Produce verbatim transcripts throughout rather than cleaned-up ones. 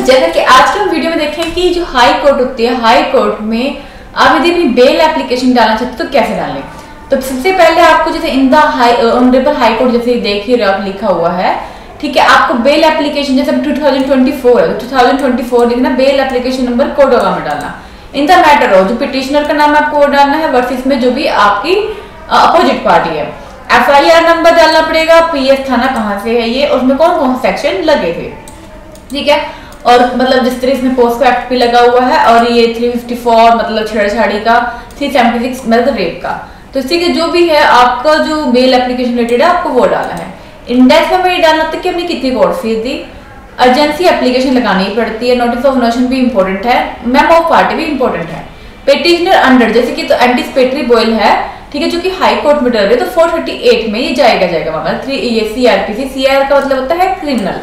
जैसा कि आज की हम वीडियो में देखें कि जो हाई कोर्ट होती है, हाई कोर्ट में आप यदि अपनी बेल एप्लीकेशन डालना चाहते तो कैसे डालें। तो सबसे पहले आपको जैसे in the high honourable high court जैसे देख ही रहे आप लिखा हुआ है, ठीक है। आपको बेल एप्लीकेशन जैसे टू थाउजेंड ट्वेंटी फोर है, टू थाउजेंड ट्वेंटी फोर लिखना, बेल एप्लीकेशन नंबर कोड होगा में डालना। इन द मैटर हो जो पिटिशनर का नाम आपको वो डालना है वर्सेस में जो भी आपकी अपोजिट पार्टी है। एफ आई आर नंबर डालना पड़ेगा, पी एस थाना कहाँ से है ये, उसमें कौन कौन से सेक्शन लगे थे, ठीक है। और मतलब जिस तरह इसमें पोस्को एक्ट भी लगा हुआ है और ये थ्री फिफ्टी फोर मतलब छेड़छाड़ी का, थ्री सेवेंटी सिक्स मतलब रेप का, तो इसी के जो भी है आपका जो बेल एप्लीकेशन रिलेटेड है आपको वो डालना है। इंडेक्स में ये डालना था कि हमने कितनी कोर्ट फीस दी, अर्जेंसी एप्लीकेशन लगानी पड़ती है, नोटिस ऑफ नोशन भी इंपॉर्टेंट है, मेमो ऑफ पार्टी भी इंपॉर्टेंट है। पेटिशनर अंडर जैसे कि तो एंटीसिपेटरी बेल है, ठीक है, जो कि हाई कोर्ट में डर रहे तो फोर थर्टी एट में ये जाएगा जाएगा मामला। थ्री ये सीआरपीसी, सीआर का मतलब होता है क्रिमिनल,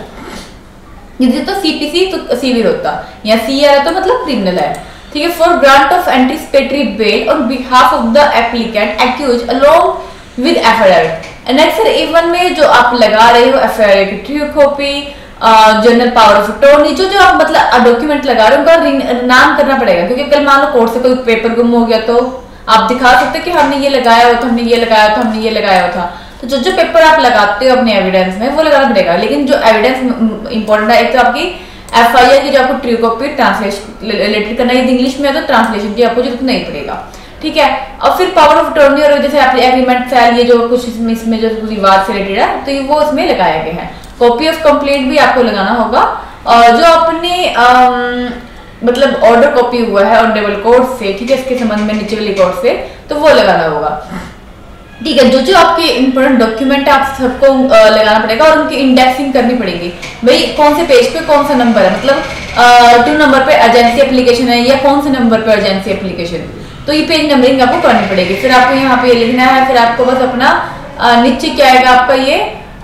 यदि तो सीपीसी तो सिविल होता, या सीआर तो मतलब क्रिमिनल है, ठीक है। For grant of anticipatory bail on behalf of the applicant accused along with FIR. Next A one में जो आप लगा रहे हो एफआईआर की true copy, general power of attorney, जो जो आप मतलब डॉक्यूमेंट लगा रहे हो उनका नाम करना पड़ेगा, क्योंकि कल मान लो कोर्ट से कोई पेपर गुम हो गया तो आप दिखा सकते हो कि हमने ये लगाया हुआ था, हमने ये लगाया था, हमने ये लगाया हुआ था। तो जो जो पेपर आप लगाते हो अपने एविडेंस में वो लगाना पड़ेगा। लेकिन जो एविडेंस इंपॉर्टेंट है, एक तो आपकी एफआईआर की जो आपको ट्रू कॉपी ट्रांसलेशन लेटर करना है, इंग्लिश में है तो ट्रांसलेशन की आपको जरूरत नहीं पड़ेगा, ठीक है। और फिर पावर ऑफ अटॉर्नी और जैसे आपके एग्रीमेंट फाइल ये जो कुछ इसमें इसमें जो विवाद से रिलेटेड है तो ये वो इसमें लगाए गए हैं। कॉपी ऑफ कंप्लेंट भी आपको लगाना होगा, और जो अपने मतलब ऑर्डर कॉपी हुआ है ऑनरेबल कोर्ट से, ठीक है, इसके संबंध में नीचे वाली कोर्ट से, तो वो लगाना होगा, ठीक है। जो जो आपके इंपोर्टेंट डॉक्यूमेंट है आप सबको लगाना पड़ेगा और उनकी इंडेक्सिंग करनी पड़ेगी। भाई कौन से पेज पे कौन सा नंबर है, मतलब टू नंबर पे अर्जेंसी एप्लीकेशन है या कौन से नंबर पे अर्जेंसी एप्लीकेशन, तो ये पेज नंबरिंग आपको करनी पड़ेगी। फिर आपको यहाँ पे लिखना है, फिर आपको बस अपना आ, नीचे क्या आएगा आपका ये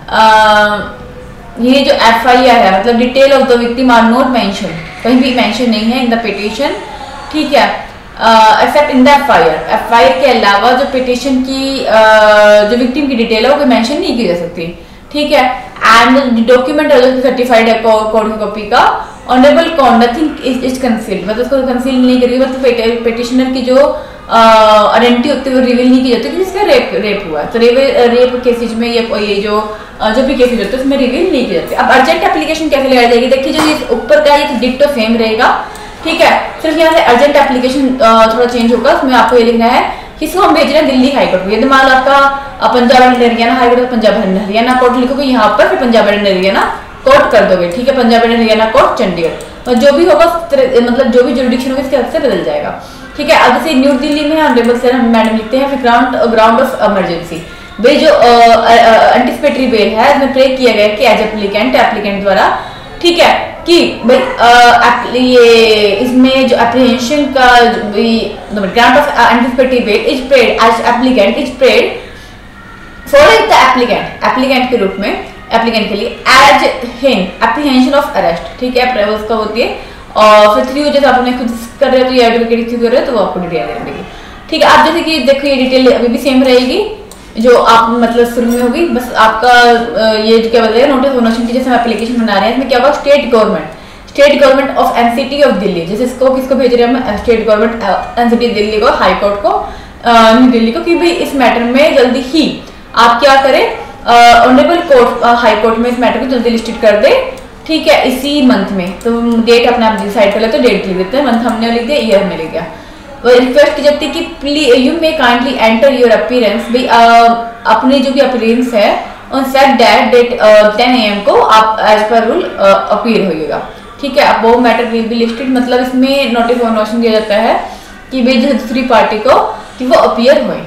आ, ये जो एफ आई आर है मतलब detail of the victim are not mention, कहीं भी मेंशन नहीं है इन द पिटीशन, ठीक है, except in the F I R. F I R के अलावा जो पिटीशन की uh, जो विक्टिम की डिटेल है वो मेंशन नहीं की जा सकती, ठीक है। एंड डॉक्यूमेंट सर्टिफाइड है कोर्ट की कॉपी का, honourable con nothing is is concealed, मतलब उसको कंसील नहीं करेगी, मतलब पिटिशनर की जो आइडेंटिटी होती है वो रिवील नहीं की जाती क्योंकि इसका रेप रेप हुआ है, तो रेप रेप केसेज में ये ये जो जो भी केसेज होते हैं उसमें रिवील नहीं की जाती। अब अर्जेंट एप्लीकेशन कैसे लगाई जाएगी, देखिए जो ये ऊपर का ये डिक्टो सेम रहेगा, ठीक है। सिर्फ यहाँ से अर्जेंट एप्लीकेशन थोड़ा चेंज होगा, उसमें आपको ये लिखना है किसको हम भेज रहे हैं, दिल्ली हाई कोर्ट को। यदि मान लो आपका Punjab and Haryana high court, Punjab and Haryana court लिखोगे यहाँ पर, फिर पंजाब एंड हरियाणा कोर्ट कर दोगे, ठीक है, पंजाब एंड हरियाणा कोर्ट चंडीगढ़, और जो भी होगा मतलब जो भी जुरिडिक्शन होगा इसके हद से बदल जाएगा, ठीक है। अब जैसे न्यू दिल्ली में ऑनरेबल सर हम मैडम लिखते हैं, फिर ग्राउंड ग्राउंड ऑफ इमरजेंसी, भाई जो एंटीसिपेटरी बेल है इसमें प्रे किया गया कि एज एप्लीकेंट एप्लीकेंट द्वारा, ठीक है, कि भाई ये इसमें जो एप्रीहेंशन का grant of anticipatory bail is prayed as applicant is prayed for the applicant applicant के रूप में एप्लीकेंट के लिए एज हिन एप्रीहेंशन ऑफ अरेस्ट, ठीक है, उसका होती है। और फिर थ्री जैसे आपने खुद कर रहे हो तो ये एडवोकेट थ्रू कर रहे हो तो वो आपको डिटेल दे देगी, ठीक है। आप जैसे कि देखो ये डिटेल अभी भी सेम रहेगी जो आप मतलब शुरू में होगी, बस आपका ये जो क्या बोलते हैं नोटिस ऑफ नोशन की जैसे हम एप्लीकेशन बना रहे हैं इसमें क्या होगा, state government state government of NCT of Delhi, जैसे इसको किसको भेज रहे हैं हम, स्टेट गवर्नमेंट एनसीटी दिल्ली को, हाई कोर्ट को, न्यू दिल्ली को, कि भाई इस मैटर में जल्दी ही आप क्या करें, ऑनरेबल कोर्ट हाई कोर्ट में इस मैटर को जल्दी लिस्टेड कर दे, ठीक है, इसी मंथ में। तो डेट अपने आप डिसाइड कर लेते तो डेट लिख देते हैं, मंथ हमने लिख दिया, ईयर हमने लिख दिया। रिक्वेस्ट की जाती है कि you may kindly enter your appearance, भाई अपनी जो भी अपीयरेंस है on set that date ten A M को आप एज पर रूल अपीयर होइएगा, ठीक है। अब वो मैटर विल बी लिस्टेड, मतलब इसमें नोटिस ऑफ नोशन दिया जाता है कि भाई जो दूसरी पार्टी को कि वो अपीयर होए।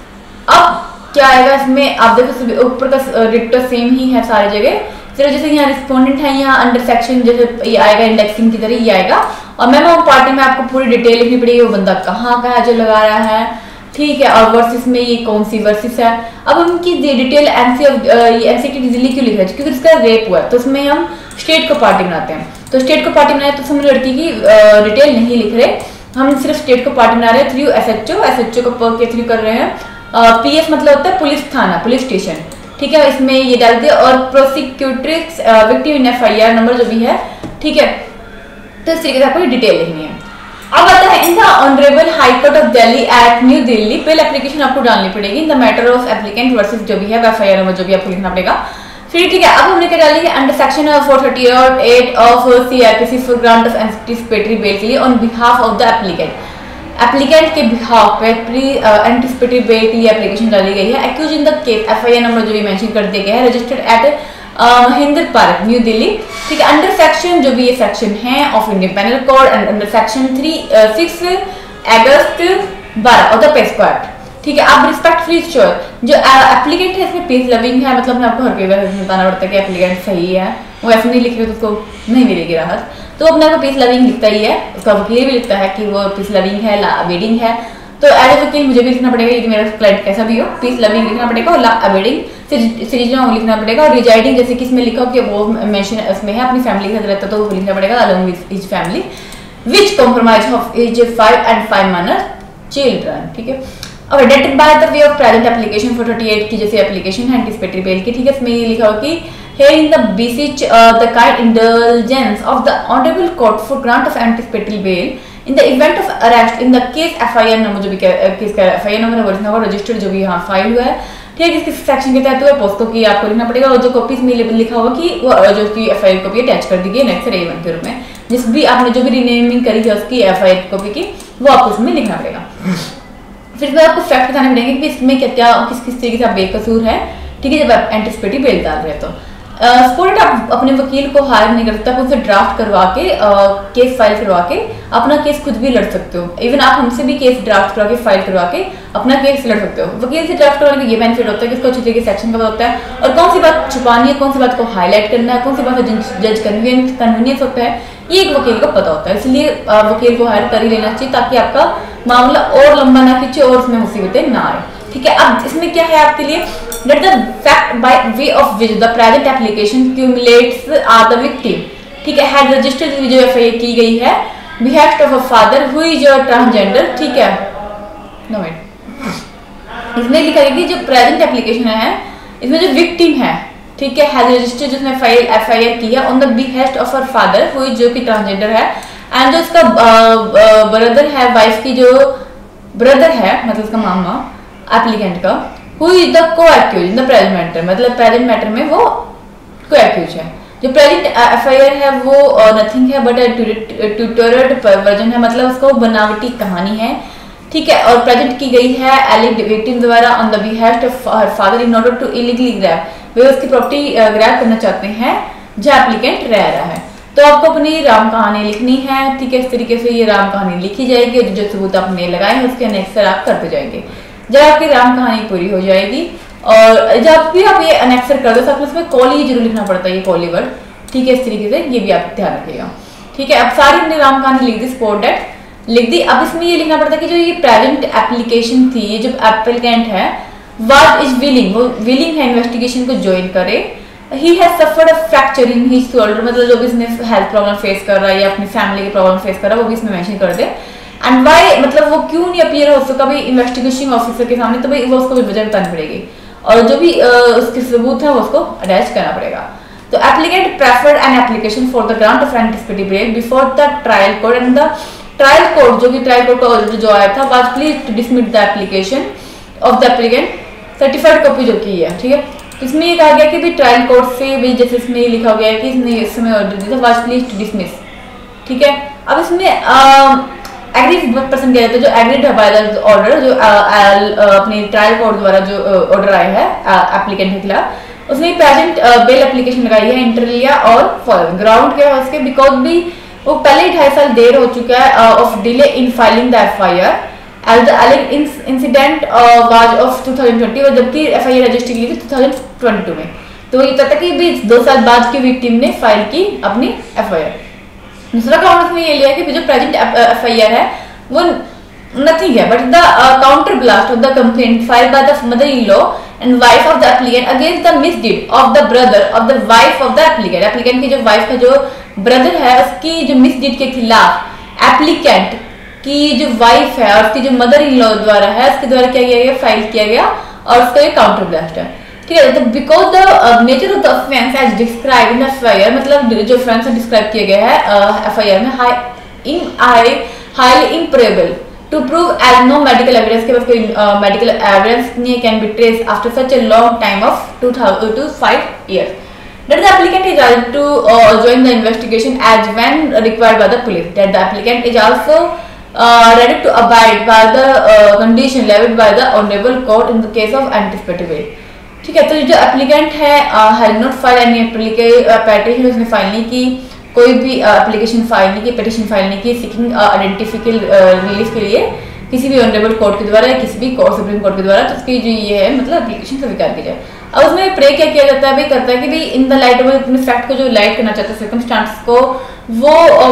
अब क्या आएगा इसमें, आप देखो ऊपर का डिक्टो सेम ही है सारी जगह, सिर्फ जैसे यहाँ रिस्पोंडेंट है यहाँ अंडर सेक्शन जैसे ये आएगा इंडेक्सिंग की तरह ये आएगा, और मैम पार्टी में आपको पूरी डिटेल लिखनी पड़ेगी, वो बंदा कहाँ का है जो लगा रहा है, ठीक है, और वर्सेस में ये कौन सी वर्सेस है। अब उनकी डिटेल एनसी एनसीटी दिल्ली क्यों लिख रहे हैं, क्योंकि इसका रेप हुआ है तो उसमें हम स्टेट को पार्टी बनाते हैं, तो स्टेट को पार्टी बनाए तो हम लड़की की डिटेल नहीं लिख रहे, हम सिर्फ स्टेट को पार्टी बना रहे हैं through S H O S H O को के थ्रू कर रहे हैं। पी एस मतलब होता है पुलिस थाना, पुलिस स्टेशन, ठीक है, इसमें ये डाल दिया। और prosecutrix victim in F I R number जो भी है, ठीक है, तो इस तरीके से आपको डिटेल लिखनी है। अब आता है in the honourable high court of Delhi at New Delhi, bail application आपको डालनी पड़ेगी in the matter of applicant versus जो भी है एफआईआर नंबर जो भी आपको लिखना पड़ेगा। फिर ठीक है, अब हमने क्या डाली है under section four thirty eight of CrPC for grant of anticipatory bail के लिए on behalf of the applicant. Applicant के बिहाफ पे प्री एंटिसिपेटरी बेल के लिए एप्लीकेशन डाली गई है। Accused in the case FIR number जो भी मेंशन कर दिया गया है रजिस्टर्ड एट महिंद्र पार्क न्यू दिल्ली। ठीक है, अंडर सेक्शन जो भी ये सेक्शन है of Indian penal code and under section three six अगस्त बारह ऑफ द पेस्को एक्ट। ठीक है, आप रिस्पेक्टफुली श्योर जो एप्लीकेंट है इसमें पीस लविंग है, मतलब आपको हर कई बार बताना पड़ता है कि एप्लीकेंट सही है, वो ऐसे नहीं लिख रहे तो उसको नहीं मिलेगी राहत, तो अपने आपको पीस लविंग लिखता ही है, उसका वकील भी लिखता है कि वो पीस लविंग है, ला अवेडिंग है। तो एज ए वकील मुझे भी लिखना पड़ेगा, यदि मेरा क्लाइंट कैसा भी हो, पीस लविंग लिखना पड़ेगा और ला अवेडिंग सिटीजन लिखना पड़ेगा। और रिजाइडिंग जैसे कि इसमें लिखा हो कि वो मेंशन उसमें है अपनी फैमिली के साथ रहता तो वो लिखना पड़ेगा along with his family which compromise of as five and five minor children. ठीक है, और dated by the way of present application four thirty eight की जैसे एप्लीकेशन है एंटिसिपेटरी बेल की। ठीक है, इसमें ये लिखा हो कि here in the beseech uh, the kind indulgence of the honorable court for grant of anticipatory bail in the event of arrest in the case F I R number जो भी केस का F I R नंबर है वो registered जो भी यहाँ file हुआ है। ठीक है, किस सेक्शन के तहत हुआ है पोस्को की आपको लिखना पड़ेगा और जो कॉपीज में लिखा हुआ कि वो जो की F I R copy attach कर दी गई नेक्स्ट ए वन के रूप में, जिस भी आपने जो भी रीनेमिंग करी है उसकी एफ आई आर कॉपी की वो आपको उसमें लिखना पड़ेगा। फिर इसमें आपको फैक्ट बताने पड़ेंगे कि इसमें क्या क्या किस किस तरीके से आप बेकसूर है। ठीक है, जब आप एंटिसिपेटरी बेल डाल रहे हैं तो स्टूडेंट uh, आप अपने वकील को हायर नहीं कर सकते, आप उनसे ड्राफ्ट करवा के uh, केस फाइल करवा के अपना केस खुद भी लड़ सकते हो। इवन आप हमसे भी केस ड्राफ्ट करवा के फाइल करवा के अपना केस लड़ सकते हो। वकील से ड्राफ्ट करवाने का ये बेनिफिट होता है कि उसको अच्छी तरीके सेक्शन का पता होता है और कौन सी बात छुपानी है, कौन सी बात को हाईलाइट करना है, कौन सी बात जज कन्वीनियंस कन्वीनियंस होता है, ये एक वकील को पता होता है। इसलिए uh, वकील को हायर कर ही लेना चाहिए ताकि आपका मामला और लंबा ना खींचे और उसमें मुसीबतें ना आए। ठीक है, अब इसमें क्या है आपके लिए that the fact by way of which the present application cumulates are the victim। ठीक है, had registered जो एफ आई आर की गई है behest of a father who is a transgender। ठीक है, नो वेट, इसमें लिखा है कि जो प्रेजेंट एप्लीकेशन है इसमें जो विक्टिम है, ठीक है, had registered जिसने फाइल एफ आई आर की है on the behest of her father who is जो कि ट्रांसजेंडर है एंड जो उसका ब्रदर है, वाइफ की जो ब्रदर है मतलब उसका मामा एप्लीकेंट का who is the co-accused in the present matter, मतलब प्रेजेंट मैटर में वो co-accused है। जो प्रेजेंट एफ आई आर है वो नथिंग है बट ट्यूटोरेड वर्जन है, मतलब उसको बनावटी कहानी है। ठीक है, और प्रेजेंट की गई है एलिग्ड विक्टिम द्वारा on the behest of her father in order to illegally grab, वे उसकी प्रॉपर्टी ग्रैब करना चाहते हैं जहाँ एप्लीकेंट रह रहा है। तो आपको अपनी राम कहानी लिखनी है। ठीक है, इस तरीके से ये राम कहानी लिखी जाएगी, जो सबूत आपने लगाए हैं उसके अनेक्सर आप करते जाएंगे। जब आपकी राम कहानी पूरी हो जाएगी और जब भी आप ये अनेक्सर कर दो तो आपको उसमें कॉली जरूर लिखना पड़ता है, ये कॉली वर्ड। ठीक है, इस तरीके से ये भी आप ध्यान रखिएगा। ठीक है, अब सारी अपनी राम कहानी लिख दी, स्पॉट डेट लिख दी। अब इसमें ये लिखना पड़ता है कि जो ये प्रेजेंट एप्लीकेशन थी, ये जो एप्लीकेंट है वाज इज विलिंग, वो विलिंग है इन्वेस्टिगेशन को ज्वाइन करे। He has suffered a fracture in his shoulder, मतलब जो भी इसने हेल्थ प्रॉब्लम फेस कर रहा है या अपनी फैमिली की प्रॉब्लम फेस कर रहा है वो भी इसमें मेंशन कर दे। एंड वाई, मतलब वो क्यों नहीं अपीयर हो सकता भाई इन्वेस्टिगेशन ऑफिसर के सामने, तो भाई वो उसको भी वजह बतानी पड़ेगी और जो भी uh, उसके सबूत है वो उसको अटैच करना पड़ेगा। तो applicant preferred an application for the grant of anticipatory bail before the trial court and the trial court जो कि ट्रायल कोर्ट का ऑर्डर जो आया था was pleased to dismiss the application of the applicant certified copy जो की है। ठीक है, इसमें ये कहा गया कि भी ट्रायल कोर्ट से भी जैसे इसमें ये लिखा गया है कि इसने इस समय ऑर्डर दिया था वाज प्लीज टू डिसमिस। ठीक है, अब इसमें एग्रीड पर्सन किया जाता है, जो एग्रीड बाय द ऑर्डर, जो अपनी ट्रायल कोर्ट द्वारा जो ऑर्डर आया है एप्लीकेंट के खिलाफ, उसने प्रेजेंट बेल एप्लीकेशन लगाई है इंटरलिया और फॉलोइंग ग्राउंड क्या है उसके, बिकॉज भी वो पहले ही ढाई साल देर हो चुका है of delay in filing the F I R as the alleged incident was of two thousand twenty, और जबकि एफ आई आर रजिस्टर की थी टू थाउजेंड ट्वेंटी टू में। तो ये कहता कि भी दो साल बाद की विक्टिम ने फाइल की अपनी एफ आई आर। दूसरा काउंट में ये लिया कि जो प्रेजेंट एफ आई आर है वो नथिंग है but the counter blast of the complaint filed by the mother in law and wife of the applicant against the misdeed of the brother of the wife of the applicant. Applicant की जो wife का जो brother है उसकी जो मिसडीड के खिलाफ applicant की जो वाइफ है और उसकी जो मदर इन लॉ द्वारा है उसके द्वारा क्या किया गया, फाइल किया गया और उसका ये काउंटर ब्लास्ट है। ठीक है। Because the nature of the offence as describe in F I R, मतलब जो ऑफेंस डिस्क्राइब किया गया है एफ आई आर में, high in I highly improbable to prove as no medical evidence, के पास कोई मेडिकल एविडेंस नहीं can be trace after such a long time of two two five years that the applicant is allowed to uh, join the investigation as when required by the police, that the applicant is also uh, ready to abide by the uh, condition levied by the honorable court in the case of anticipated bail। ठीक है, तो जो applicant है has not file any petition, उसने file नहीं की, कोई भी एप्लीकेशन फाइल नहीं की, पिटीशन फाइल नहीं की सीकिंग आइडेंटिफिकल रिलीफ के लिए किसी भी ऑनरेबल कोर्ट के द्वारा या किसी भी कोर्ट सुप्रीम कोर्ट के द्वारा, तो उसकी जो ये है मतलब एप्लीकेशन स्वीकार की जाए। अब उसमें प्रे क्या किया जाता है, भाई करता है कि भाई इन द लाइट ऑफ अपने फैक्ट को जो लाइट करना चाहता है, सर्कमस्टांस को वो आ,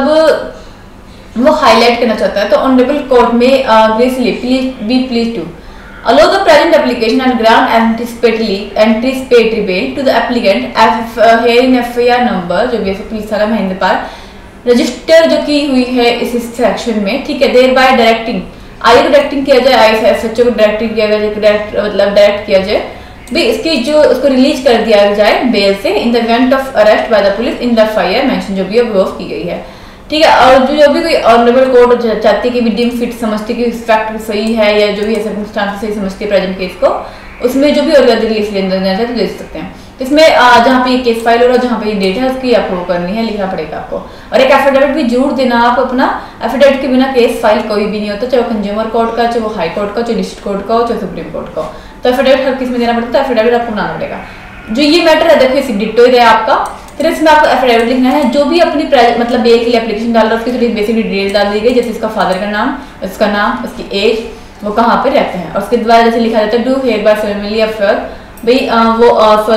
मतलब वो हाईलाइट करना चाहता है। तो ऑनरेबल कोर्ट में graciously please be pleased to allow the present application and grant anticipatory anticipatory bail to the applicant as uh, here in F I R number जो भी है पुलिस थाना महेंद्रपाल रजिस्टर जो की हुई है इस सेक्शन में। ठीक है, देयर बाय डायरेक्टिंग आई को डायरेक्टिंग किया जाए, आई एस एच ओ को डायरेक्टिंग किया जाए, डायरेक्ट मतलब डायरेक्ट किया जाए भाई इसकी जो उसको रिलीज कर दिया जाए बेल से in the event of arrest by the police in the F I R mention जो भी अप्रूव की गई है। ठीक है, और जो जो भी कोई ऑनरेबल कोर्ट चाहती है कि भी डीम फिट समझती कि फैक्ट सही है या जो भी है सर्कमस्टांस सही समझती है प्रेजेंट केस को, उसमें जो भी और रिलीज लेना चाहते हैं तो दे सकते हैं। इसमें जहाँ पे ये केस फाइल हो रहा है, जहाँ पे ये डेट है उसकी आपको करनी है, लिखना पड़ेगा आपको। और एक एफिडेविट भी जरूर देना आप अपना, एफिडेविट के बिना केस फाइल कोई भी नहीं होता, चाहे वो कंज्यूमर कोर्ट का, चाहे वो हाई कोर्ट का, चाहे डिस्ट्रिक्ट कोर्ट का हो, चाहे सुप्रीम कोर्ट का। तो एफिडेविट हर किस में देना पड़ता है, एफिडेविट आपको बनाना पड़ेगा। जो ये मैटर है देखो इसी डिटो ही है आपका, फिर इसमें आपको एफिडेविट लिखना है। जो भी अपनी मतलब बेल के लिए एप्लीकेशन डाल रहा है उसकी थोड़ी बेसिक डिटेल डाल दी गई, जैसे इसका फादर का नाम, उसका नाम, उसकी एज, वो कहाँ पे रहते हैं, और उसके द्वारा जैसे लिखा जाता है do hereby solemnly affirm, भाई वो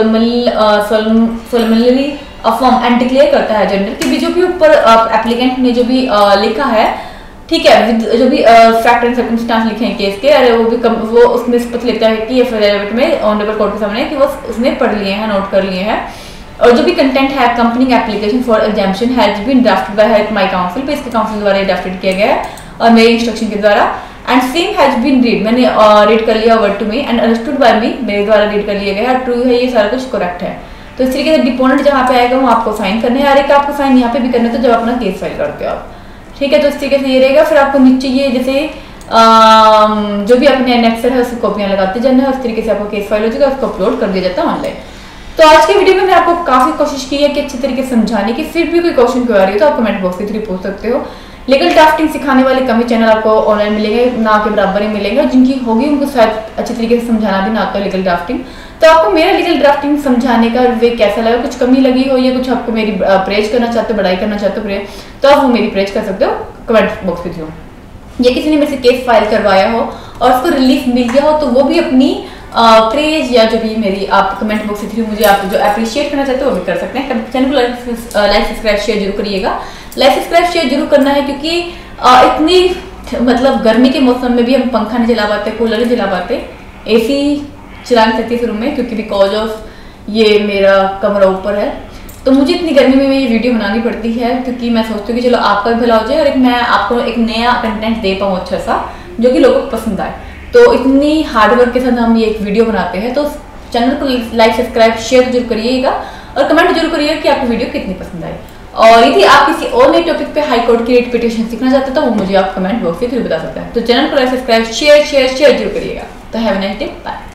सोलमनली अफर्म एंड डिक्लेयर करता है जेंडर की भी जो भी ऊपर एप्लीकेंट ने जो भी लिखा है, ठीक है, जो भी फैक्ट एंड सर्कमस्टांस लिखे हैं केस के, अरे वो भी कम, वो उसमें स्पष्ट लिखता है कि एफिडेविट में ऑनरेबल कोर्ट के सामने कि वो उसने पढ़ लिए हैं, नोट कर लिए हैं। और जो भी कंटेंट है company application for examination has been drafted by my counsel, पे इसके काउंसिल द्वारा ड्राफ्टेड किया गया है और मेरे इंस्ट्रक्शन के द्वारा, and same has been read, मैंने रीड कर लिया word to me and understood by me, मेरे द्वारा रीड कर लिया गया है, ट्रू है, ये सारा कुछ करेक्ट है। तो इस तरीके से डिपोनेंट जहाँ पे आएगा वो आपको साइन करने हैं, हर एक आपको साइन यहाँ पे भी करने, तो जब अपना केस फाइल करते हो आप, ठीक है। तो इस तरीके से ये रहेगा। फिर आपको नीचे ये जैसे जो भी अपने एनेक्सर है उसकी कॉपियां लगाते जाना है, उस तरीके से आपको केस फाइल हो जाएगा, उसको अपलोड कर दिया जाता है ऑनलाइन। तो आज के वीडियो में मैंने आपको काफी कोशिश की है कि अच्छे तरीके से समझाने की, फिर भी कोई क्वेश्चन क्यों आ रही है तो आप कमेंट बॉक्स के थ्रू पूछ सकते हो। लीगल ड्राफ्टिंग सिखाने वाले कमी चैनल आपको ऑनलाइन मिलेंगे, ना के बराबर ही मिलेंगे, और जिनकी होगी उनको शायद अच्छे तरीके से समझाना भी ना आता लीगल ड्राफ्टिंग। तो आपको मेरा लीगल ड्राफ्टिंग समझाने का वे कैसा लगा, कुछ कमी लगी हो या कुछ आपको मेरी प्रेज करना चाहते हो, बड़ाई करना चाहते हो, तो आप वो मेरी प्रेज कर सकते हो कमेंट बॉक्स के थ्रू। या किसी ने मेरे से केस फाइल करवाया हो और उसको रिलीफ मिल गया हो तो वो भी अपनी प्रेज या जो भी मेरी आप कमेंट बॉक्स के थ्रू मुझे आप जो अप्रिशिएट करना चाहते हो वो भी कर सकते हैं। चैनल को लाइक सब्सक्राइब शेयर जरूर करिएगा, लाइक सब्सक्राइब शेयर जरूर करना है, क्योंकि इतनी मतलब गर्मी के मौसम में भी हम पंखा नहीं चला पाते, कूलर नहीं चला पाते, एसी चला नहीं सकते इस रूम में, क्योंकि बिकॉज ऑफ ये मेरा कमरा ऊपर है। तो मुझे इतनी गर्मी में ये वीडियो बनानी पड़ती है, क्योंकि मैं सोचती हूँ कि चलो आपका भी भला हो जाए और एक मैं आपको एक नया कंटेंट दे पाऊँ अच्छा सा जो कि लोगों को पसंद आए। तो इतनी हार्डवर्क के साथ हम ये एक वीडियो बनाते हैं, तो चैनल को लाइक सब्सक्राइब शेयर जरूर करिएगा और कमेंट जरूर करिएगा कि आपको वीडियो कितनी पसंद आई। और यदि आप किसी और नए टॉपिक पे हाई कोर्ट की रेट पिटीशन सीखना चाहते हैं तो वो मुझे आप कमेंट बॉक्स के थ्रू बता सकते हैं। तो चैनल को like subscribe share share share जरूर करिएगा। तो have a nice day, bye.